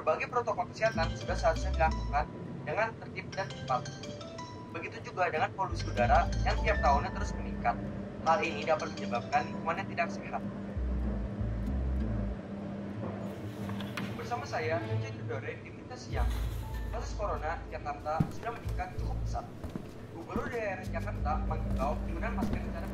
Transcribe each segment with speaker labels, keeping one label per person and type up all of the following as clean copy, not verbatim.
Speaker 1: Berbagai protokol kesehatan sudah seharusnya dilakukan dengan tertib dan cepat. Begitu juga dengan polusi udara yang tiap tahunnya terus meningkat. Hal ini dapat menyebabkan lingkungan yang tidak sehat. Bersama saya, Cucu Dore, di Berita Siang. Kasus corona di Jakarta sudah meningkat cukup pesat. Gubernur daerah Jakarta mengimbau penggunaan masker secara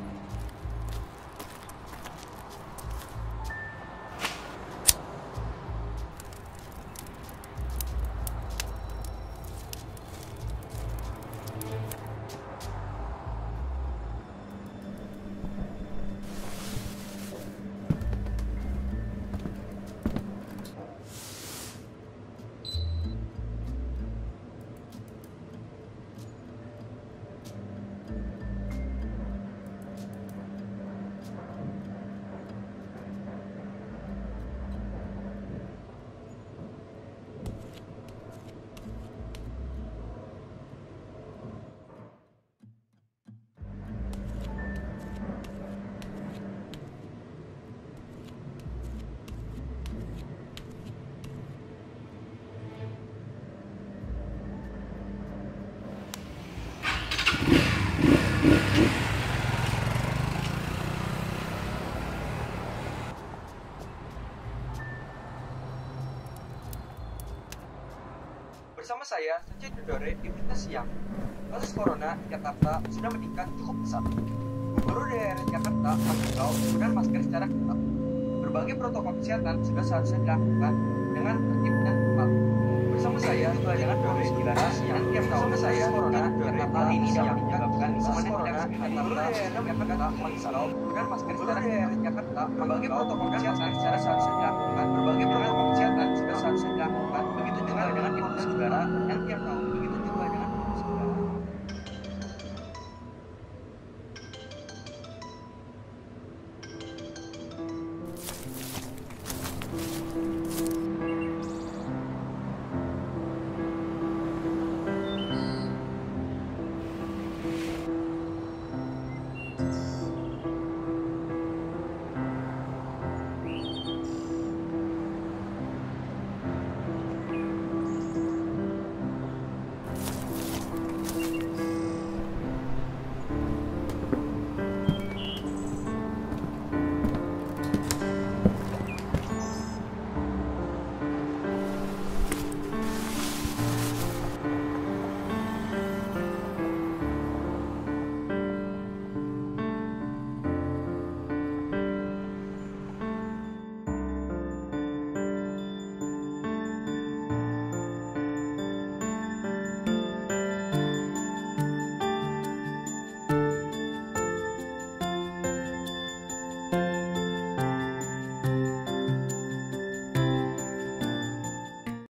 Speaker 1: Bersama saya, Cucu Dore, di Berita Siang. Kasus corona di Jakarta sudah meningkat cukup pesat. Gubernur daerah Jakarta mengimbau penggunaan masker secara ketat. Berbagai protokol kesehatan sudah seharusnya dilakukan dengan tertib dan cepat. Bersama saya, juga dengan polusi udara yang tiap tahun saya corona di Jakarta ini dapat menyebabkan lingkungan yang tidak sehat. Gubernur daerah Jakarta mengimbau penggunaan masker secara ketat. Jakarta berbagai protokol kesehatan secara seharusnya dilakukan. Berbagai protokol kesehatan sudah seharusnya dilakukan. Begitu juga dengan polusi udara